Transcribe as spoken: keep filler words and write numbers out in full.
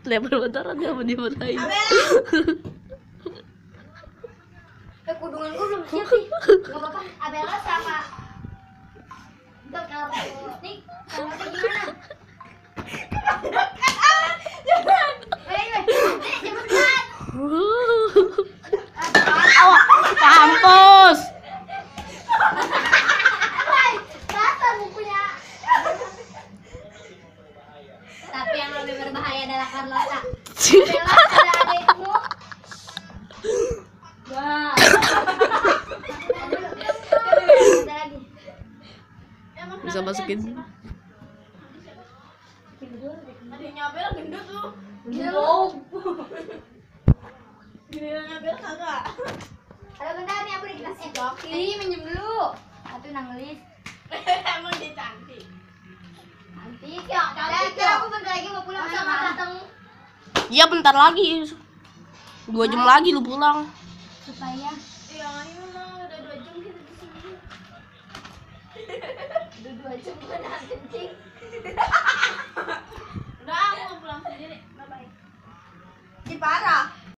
Lempar motoran dia mau dimarahin. Eh, kudungan gue belum siap nih. Gak apa-apa, Abela sama Dok, kalau nih, kalau gimana? Jangan! Eh, eh, cepetan! Awak, kampus. Hai, kasar bukunya. Tapi yang lebih berbahaya adalah Carlota. Bella ada adikmu. Wah. Ada lagi. Bisa masukin. Adiknya Bel gendut tuh. Belum. Gilirannya Bel kagak. Halo bentar nih aku dikasih dok. Ini minjem dulu. Satu nanglis. Emang dia cantik. Cantik ya. Cantik ya. Aku bentar lagi mau pulang sama datang Iya bentar lagi. Dua jam lagi lu pulang. supaya Iya, ini mah udah dua jam kita di sini. udah dua jam gue nahan kencing. Udah, aku mau pulang sendiri. Bye bye. Si parah.